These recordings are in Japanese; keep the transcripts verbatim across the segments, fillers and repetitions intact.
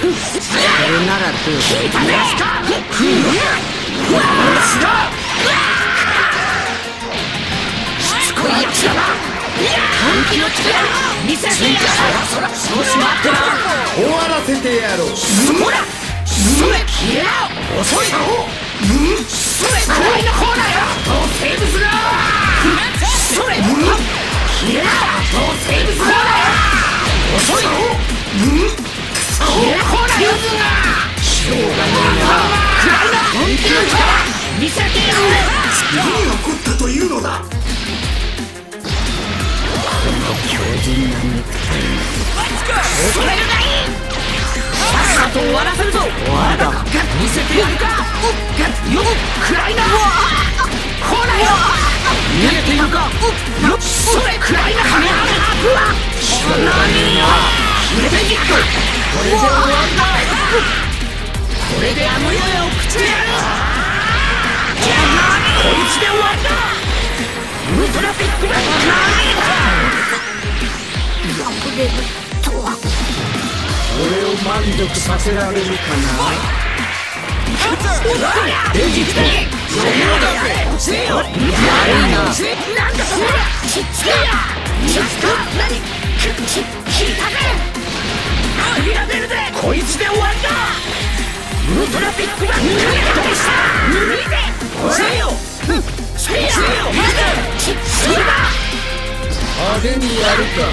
れならどうだ。聞いたね。ふん。しつこいやつだな。本気の力見せてやる。そらそら調子待ってな。 終わらせてやろう。 ほらそれ消えろ。遅いだろ。うんそれ怖いの方だよ。どう生物がそれうん消えろ。どう生物が遅いだろ。うん消えろ方だよ。しょうがねえな。暗いな。本気の力見せてやる。 何が起こったというのだ。 強靭な肉体恐れるがいい。さっさと終わらせるぞ。まだ見せてやるか。よっ暗いな。ほらよ見えているか。よっそれ暗いな。うわしょうがねえな。消えていく。これで終わりだ。これであの世へ送ってやる。こいつで終わりだ。ウルトラビッグバン破れるとは。 俺を満足させられるかな。 レジ来てせよ。やれんな。なんだそれ。ちっつけや。ちっつか何聞いたぜ。諦めるぜ。こいつで終わりだ。ウルトラビッグバンどうした抜いてせよ。せよちっつけだ。 派手にやるか。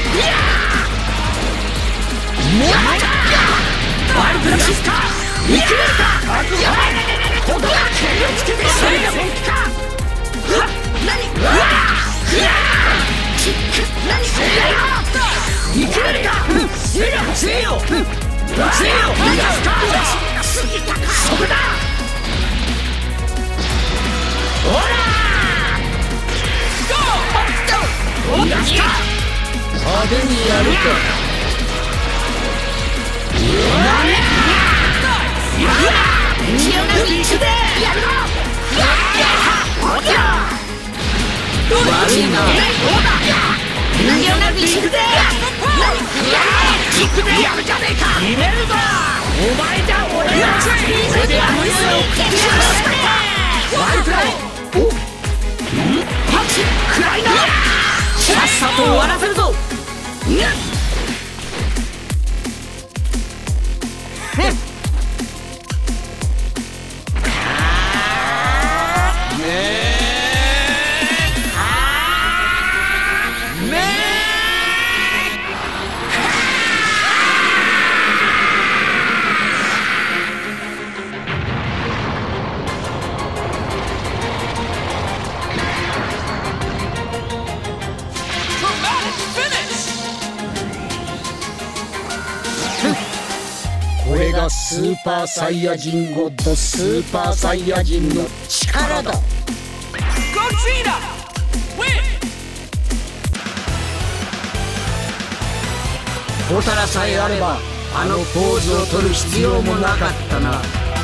ワルプラシスカ生きれるか。やばいほどが蹴りをつけてそれが本気か。はっ何うわキック何それだよ。生きれるか。せよせよせよ逃がすか。過ぎたか。そこだ。ほらゴー逃がすか。 派手にやるか。 ジオナビーチでやるの。悪いな。ジオナビーチでキックでやるじゃねえか。決めるぞ。お前だ俺だ。これであの世を送ってやる。ワイプラおんパンチ暗いな。さっさと終わらせるぞ。 これがスーパーサイヤ人ゴッドスーパーサイヤ人の力だ。 小太郎さえあればあのポーズを取る必要もなかったな。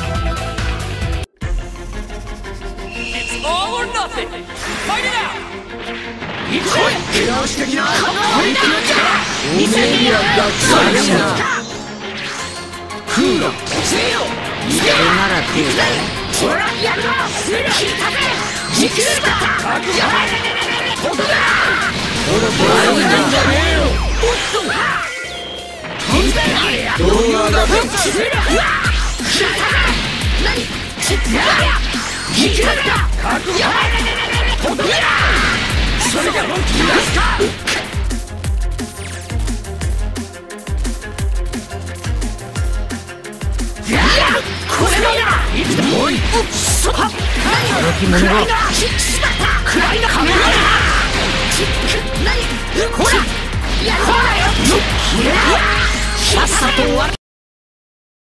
行こう。手直し的な本気の力見せてやる。それなクーロせよ。それなら手だ。ほらやるぞ。聞いたぜ。生きれるか。やばいほどだ。悪いなんじゃねえよ。おっと動画がベンチする。聞いたぜ。何ちっや生きれるか。やばいほどだ。それが本気出すか。やこれだ。おいそっ何歩き者が